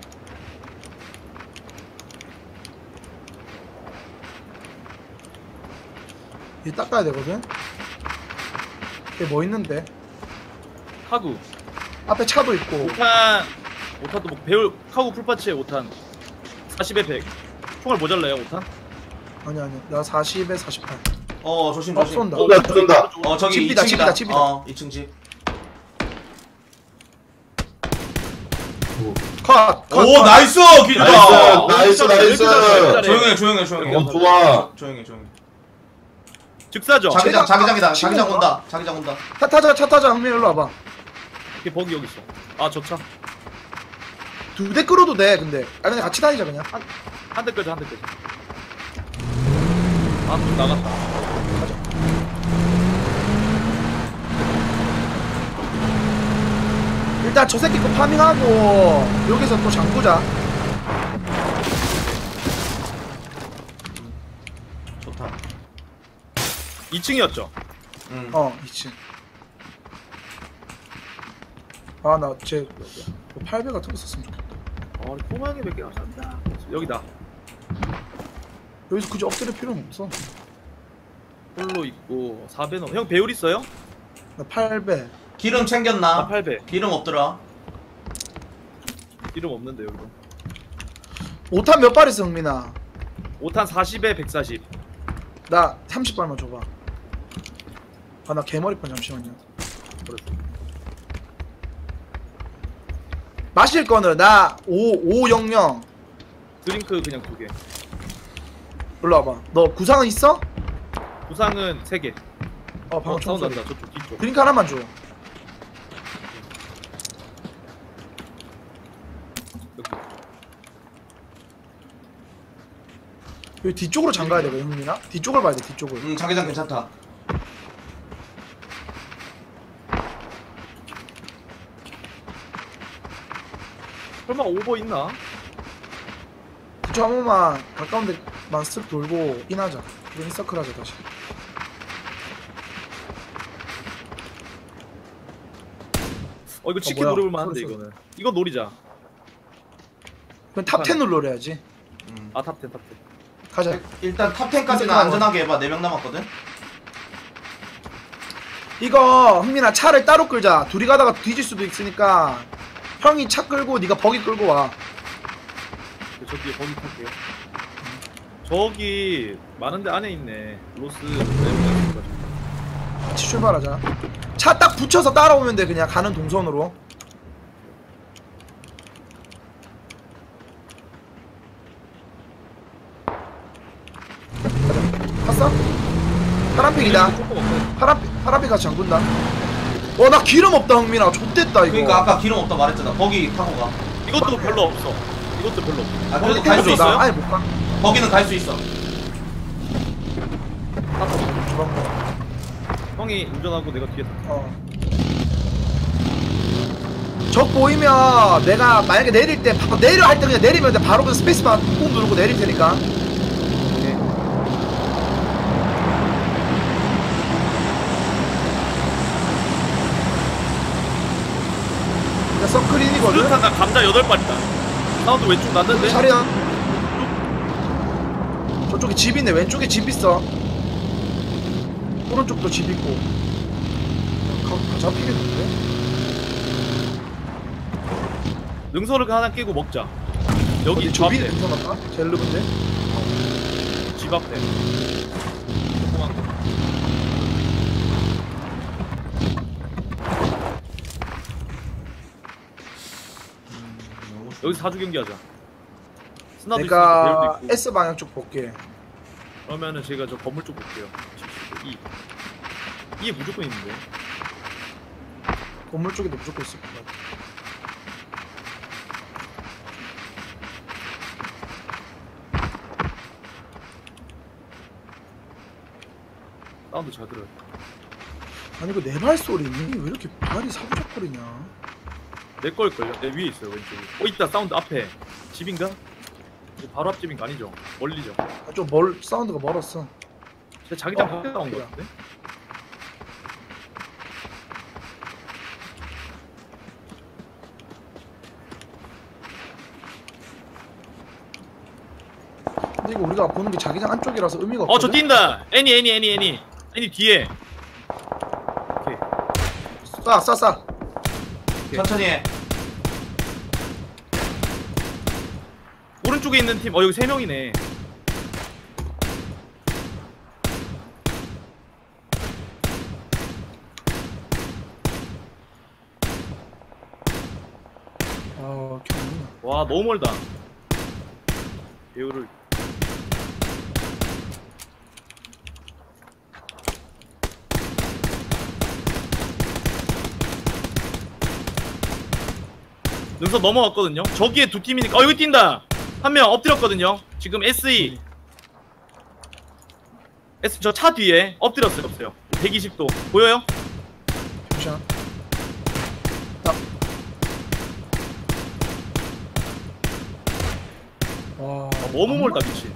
얘 닦아야 되거든. 얘 뭐 있는데? 카구. 앞에 차도 있고. 오탄. 오탄도 뭐 배울 카구 풀파츠에 오탄. 사십에 백. 총알 모자라요 오탄? 아니 아니. 나 사십에 사십팔. 어 조심 어 조심. 쏜다. 쏜다, 쏜다. 어 저기 집이다, 이 층이다. 집이다, 집이다. 어 이 층 집. 컷. 컷. 오 컷. 나이스 기주다. 나이스, 나이스, 나이스. 조용해 조용해 조용해. 어, 좋아. 조용해 조용해. 즉사죠. 자기장 제가- 자기장이다. 아, 자기장 친구인가? 온다. 자기장 온다. 차 타자 차 타자. 흥민 일로 와봐. 이렇게 버기 여기 있어. 아 저 차. 두 대 끌어도 돼. 근데. 아 근데 같이 다니자 그냥. 한 대까지 한 대까지. 아좀 나갔다. 일단 저 새끼 거 파밍하고 여기서 또 잠그자. 좋다. 이 층이었죠. 응. 어 이층. 아나쟤 팔 배 같은 거 썼으면 좋겠다. 아 꼬마형이 몇 개 감사합니다. 여기다. 여기서 굳이 엎드릴 필요는 없어. 홀로 있고 사 배 넘. 형 배율 있어요? 나 팔 배. 기름 나 챙겼나? 팔 배. 기름 없더라. 기름 없는데 여기도. 오 탄 몇 발 있어 흥민아? 오 탄 사십에 백사십. 나 삼십 발만 줘봐. 아 나 개머리판 잠시만요. 그랬어. 마실 거는 나 오오영영. 드링크 그냥 두 개. 일로 와봐. 너 구상은 있어? 구상은 세 개. 어 어, 방금 사운드 총소리. 난다. 저쪽 뒤쪽. 드링크 하나만 줘. 여기. 여기 뒤쪽으로 잠가야 되거든 흥민아. 뒤쪽을 봐야 돼 뒤쪽을. 응, 자기장 괜찮다. 설마 오버 있나? 뒤쪽 한 번만 가까운 데만 쓱 돌고 인하자. 인서클 하자 다시. 어 이거 치킨 뭐야? 노려볼만 한데 소리, 소리. 이거는. 이거 노리자. 그럼 탑 텐으로 노려야지. 음. 아 탑텐 탑텐. 가자. 일단 탑 텐까지는 인서클 안전하게 해봐. 네 명 남았거든. 이거 흥민아 차를 따로 끌자. 둘이 가다가 뒤질 수도 있으니까 형이 차 끌고 네가 버기 끌고 와. 저 뒤에 거기 탈게요. 저기 많은데 안에 있네. 로스 레몬. 같이 출발하자. 차 딱 붙여서 따라오면 돼. 그냥 가는 동선으로. 가자. 갔어? 파란색이다. 조금 없네. 파란색 파란색 같이 잠근다. 어 나 기름 없다 흥민아. 좆됐다 이거. 그러니까 아까 기름 없다 말했잖아. 거기 타고 가. 이것도 별로 없어. 이것도 별로 없어. 아, 그래도 거기 갈 수 태워줘. 있어. 나 아예 못 가. 거기는 갈 수 있어. 주방 먹어. 형이 운전하고 내가 뒤에 타. 어. 적 보이면 내가 만약에 내릴 때 바로 내려 할 때 그냥 내리면 돼. 바로 그 스페이스바 꾹 누르고 내릴 테니까. 그냥 서클인이거든. 수류탄 나 감자 여덟 발이다. 사운드 왼쪽 났는데? 차례야. 저쪽에 집 있네. 왼쪽에 집 있어. 오른쪽도 집 있고. 가, 가 잡히겠는데? 능선을 하나 깨고 먹자. 여기 어디 집 조비 앞에. 괜찮았다? 제일 르은데? 집 앞에. 조그만 거. 여기서 사주 경기하자. 스나도 내가 있으니까 배율도 있고. S 방향 쪽 볼게. 그러면은 제가 저 건물 쪽 볼게요. 이. 이에 무조건 있는데. 건물 쪽에도 무조건 있을 것 같아. 사운드 잘 들어요. 아니 이거 내 발소리니? 왜 이렇게 발이 사부작거리냐? 내 걸걸요? 내 위에 있어요 왼쪽에. 어 있다 사운드 앞에. 집인가? 이거 바로 앞 집인가 아니죠? 멀리죠? 아, 좀 멀, 사운드가 멀었어. 제 자기장 어, 밖에 나온 거 그래요. 같은데? 근데 이거 우리가 보는 게 자기장 안쪽이라서 의미가 없거든? 어 저 뛴다! 애니 애니 애니 애니 애니 뒤에. 오케이. 쏴, 쏴, 쏴. 천천히 해. 오른쪽에 있는 팀, 어 여기 세 명이네. 아, 경이. 와 너무 멀다. 배우를. 능선 넘어갔거든요. 저기에 두 팀이니까 어 여기 뛴다. 한 명 엎드렸거든요. 지금 에스이 S 저 차 뒤에 엎드렸어요. 없어요. 백이십 도 보여요? 잠시만. 딱. 와. 아, 너무 멀다 미친.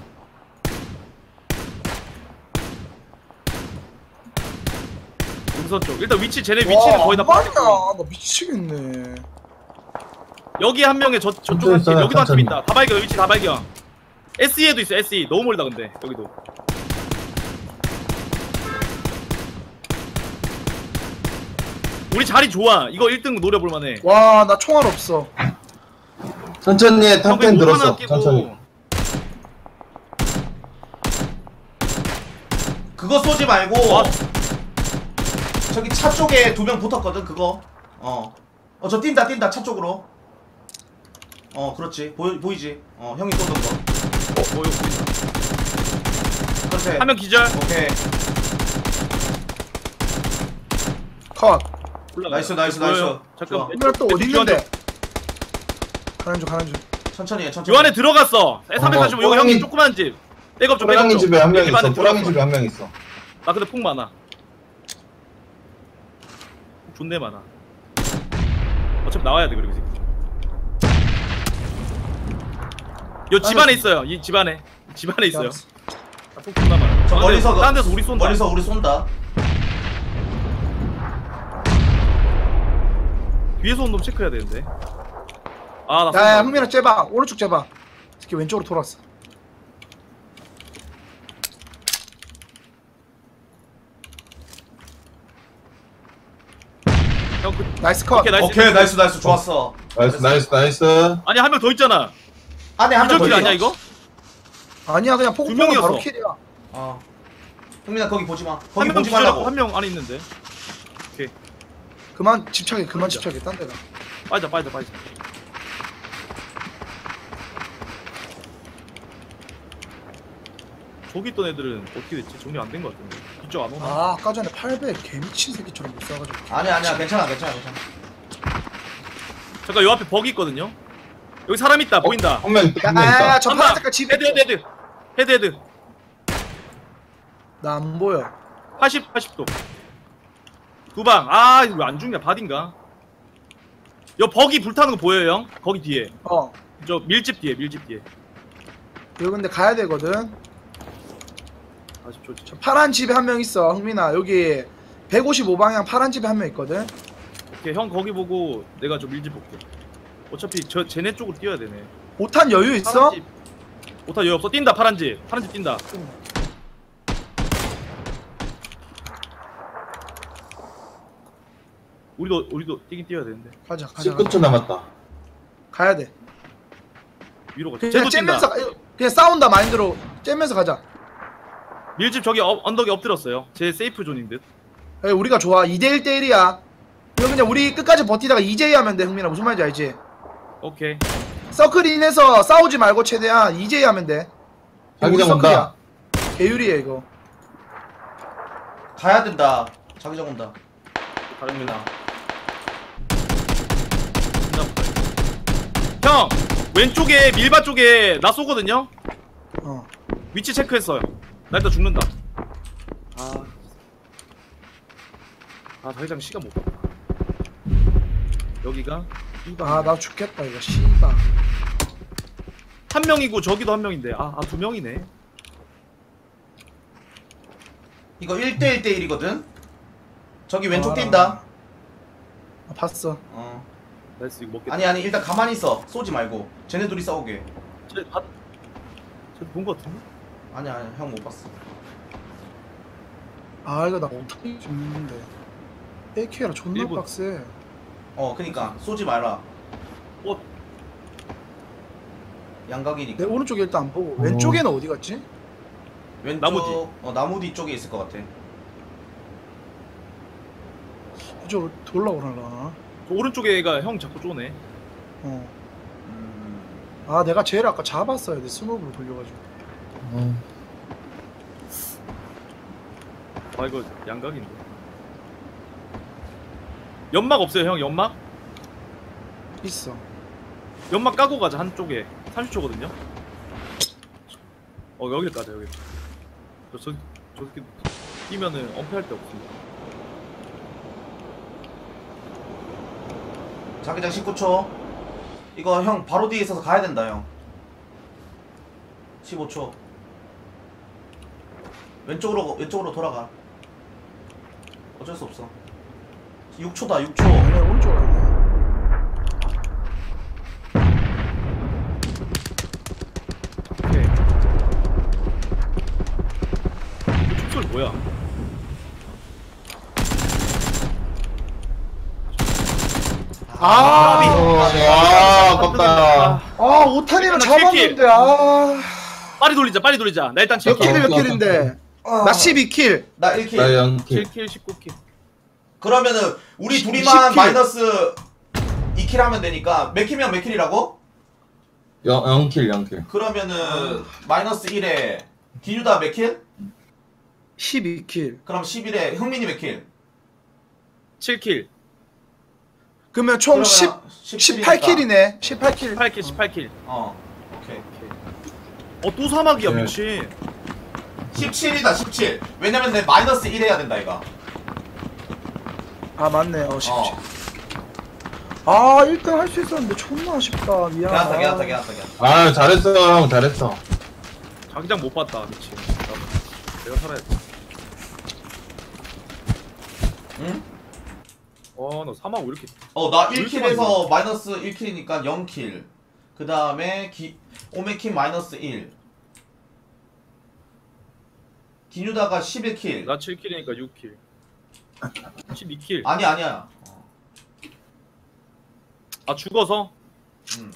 능선 쪽 일단 위치 쟤네 위치는 거의 다 말이야. 빠졌고. 나 미치겠네. 여기 한 명에 저 저쪽 한 팀 여기도 한 팀 있다. 다 발견 위치 다 발견. 에스이에도 있어 에스이 너무 멀다 근데 여기도. 우리 자리 좋아. 이거 일 등 노려볼만해. 와 나 총알 없어. 천천히 해. 형, 탑텐 뭐 하나 들었어. 끼고. 천천히. 그거 쏘지 말고 와. 저기 차 쪽에 두 명 붙었거든 그거. 어. 어 저 뛴다 뛴다 차 쪽으로. 어 그렇지 보이 보이지. 어 형이 쏘는 거. 어, 뭐 이거 보인다. 그렇지. 한 명 기절. 오케이. 컷. 올라가. 나이스, 나이스, 나이스. 좋아. 잠깐. 흥민아 또 어디 있는데? 가는 중 가는 중. 천천히 해 천천히. 요 안에 들어갔어. 삼백사십오 여기 어, 형님 호랑이- 조그만 집. 백업 좀 백업 호랑이 좀. 집에 한 명 여기 있어. 안에 호랑이 들어갔어. 집에 한 명 있어. 나 근데 폭 많아. 폭 존내 많아. 어차피 나와야 돼 그리고 이 새끼. 요 집안에 있어요. 이 집안에. 이 집안에 있어요. 아, 폭 존나 많아. 저 아, 멀리서 딴 데서 우리 쏜다. 멀리서 우리 쏜다. 뒤에서 온 놈 체크해야 되는데. 아, 나 야야 쏜다. 흥민아 째봐. 오른쪽 째봐. 특히 왼쪽으로 돌았어. 형, 그, 나이스 컷. 오케이, 나이스. 오케이 나이스 나이스 좋았어. 나이스 나이스 나이스. 아니 한 명 더 있잖아. 안에 한 명 더 이절킬 있어. 아니야 이거? 아니야 그냥 두 폭 명이었어. 바로 킬이야. 어. 흥민아 거기 보지 마. 한 거기 명 보지 기절하고 말라고. 한 명 안에 있는데. 그만 집착해 그만 진짜. 집착해 딴 데가. 빠져 빠져 빠져. 저기 있던 애들은 어떻게 됐지? 정리 안 된 것 같은데. 이쪽 안 오나? 아 아까 전에 팔백 개미친 새끼처럼 못 쏴가지고. 아니야 아니야 괜찮아 괜찮아 괜찮아. 잠깐 요 앞에 버기 있거든요. 여기 사람 있다 보인다. 한 명 있다. 한 명 야야야 있다. 저 한다. 파란 색깔 집에. 헤드 헤드 헤드. 헤드 헤드. 나 안 보여. 팔십 팔십 도. 두 방. 아 이거 왜 안 죽냐? 바딘가? 요 버기 불타는 거 보여요 형? 거기 뒤에. 어. 저 밀집 뒤에 밀집 뒤에. 여기 근데 가야 되거든. 사십 초. 저 파란 집에 한 명 있어. 흥민아 여기 백오십오 방향 파란 집에 한 명 있거든. 오케이 형 거기 보고 내가 저 밀집 볼게. 어차피 저 쟤네 쪽으로 뛰어야 되네. 오탄 여유 있어? 파란 집. 오타 여유 없어. 뛴다 파란 집. 파란 집 뛴다. 우리도 우리도 뛰긴 뛰어야 되는데. 가자 가자. 십구 초 가자. 남았다. 가야 돼. 위로 가. 그냥 쟤도 뛴다. 째면서 가- 그냥 싸운다 마인드로 째면서 가자. 밀집 저기 어, 언덕에 엎드렸어요. 제 세이프 존인 듯. 야, 우리가 좋아. 이 대 일 대 일이야. 이거 그냥 우리 끝까지 버티다가 이제이 하면 돼. 흥민아 무슨 말인지 알지? 오케이. 서클 인해서 싸우지 말고 최대한 이제이 하면 돼. 자기장 우리 온다. 서클이야. 개유리해 이거. 가야 된다. 자기장 온다. 다른 면 흥민아. 형 왼쪽에 밀바 쪽에 나 쏘거든요. 어. 위치 체크했어요. 나 일단 죽는다. 아, 아 자기장 시간 못 봤다. 여기가 아 나 죽겠다 이거 씨발. 한 명이고 저기도 한 명인데 아 두 명이네. 이거 일 대 일 대 일이거든. 저기 왼쪽 아. 뛴다. 아, 봤어. 어. 나이스 이거 먹겠다. 아니 아니 일단 가만히 있어. 쏘지 말고. 쟤네 둘이 싸우게. 쟤 봤? 쟤본거 같은데? 아니야 아니야 형 못 봤어. 아 이거 나 어떻게 죽는데. 에이케이라 존나 일본. 빡세. 어 그니까 쏘지 마라. 어 양각이니까. 내 오른쪽에 일단 안 보고 왼쪽에는 어디 갔지? 왼쪽 나무 뒤. 어 나무 뒤 쪽에 있을 것 같아. 이쪽으로 돌아오려나? 저 오른쪽에 애가 형 자꾸 쪼네. 어. 음. 아 내가 제일 아까 잡았어야 돼. 스노우볼 돌려가지고. 아 이거 양각인데. 연막 없어요 형 연막? 있어. 연막 까고 가자 한쪽에. 삼십 초거든요. 어 여길 가자 여기. 저 저 저 새끼 뛰면은 엄폐할 데 없습니다. 자기장 십구 초. 이거 형 바로 뒤에 있어서 가야 된다 형. 십오 초. 왼쪽으로 왼쪽으로 돌아가. 어쩔 수 없어. 육 초다 육 초. 아니 오른쪽 가야 돼. 오케이. 그 총소리 뭐야? 아, 아, 아깝다. 아 오탄이면 일단 나 잡았는데 아. 빨리 돌리자 빨리 돌리자. 나 일단 몇 칠 킬. 킬이 몇 킬인데? 나 십이 킬. 나 일 킬. 나 영 킬. 칠 킬 십구 킬. 그러면은 우리 십- 둘이만 십 킬. 마이너스 이 킬 하면 되니까 몇 킬이면 몇 킬이라고? 영 킬, 영 킬. 그러면은 마이너스 일에 기뉴다 몇 킬? 십이 킬. 그럼 십일에 흥민이 몇 킬? 칠 킬. 그러면 총 십, 그러면 십팔 킬이네. 십팔 킬. 십팔 킬 십팔 킬. 어. 오케이. 어 또 사막이야 네. 미친. 십칠이다 십칠. 왜냐면 내 마이너스 일 해야 된다 이거. 아 맞네. 어 십칠. 어. 아 일 등 할 수 있었는데 존나 아쉽다. 미안. 괜찮다 괜찮다 괜찮다 괜찮다. 아, 잘했어, 형, 잘했어. 자기장 못 봤다 미친. 내가 살아야 돼. 응? 어너 사막 왜 이렇게 어, 나 왜 일 이렇게 킬에서 마이너스 일 킬이니까 영 킬. 그 다음에 기 오메킨 마이너스 일. 기뉴다가 십일 킬. 나 칠 킬이니까 육 킬. 십이 킬. 아니 아니야. 어. 아 죽어서? 음.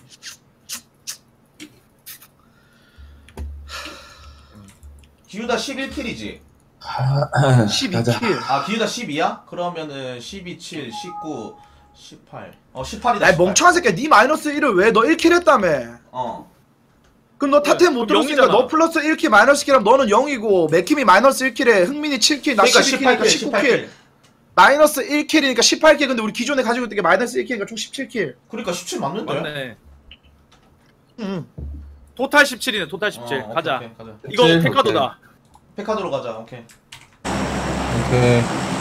기뉴다 십일 킬이지. 십이 가자. 킬. 아, 기뉴다 십이야? 그러면은 십이, 칠, 십구, 십팔. 어, 십팔이다. 야 멍청한 새끼야. 니 마이너스 일을 왜 너 일 킬 했다며? 어. 그럼 너 탑텐 못 그럼 들었으니까 영이잖아. 너 플러스 일 킬 마이너스 킬하면 너는 영이고 맥킴이 마이너스 일 킬에 흥민이 칠 킬 나 그러니까 십이 십팔 킬이니까 킬, 십구 십팔 킬 킬. 마이너스 일 킬이니까 십팔 킬 근데 우리 기존에 가지고 있던 게 마이너스 일 킬이니까 총 십칠 킬. 그러니까 십칠 맞는데? 맞네. 응. 토탈 십칠이네 토탈 십칠. 어, 오케이, 가자. 오케이, 가자. 이거 오케이, 페카도다. 페카드로 가자. 오케이. 오케이.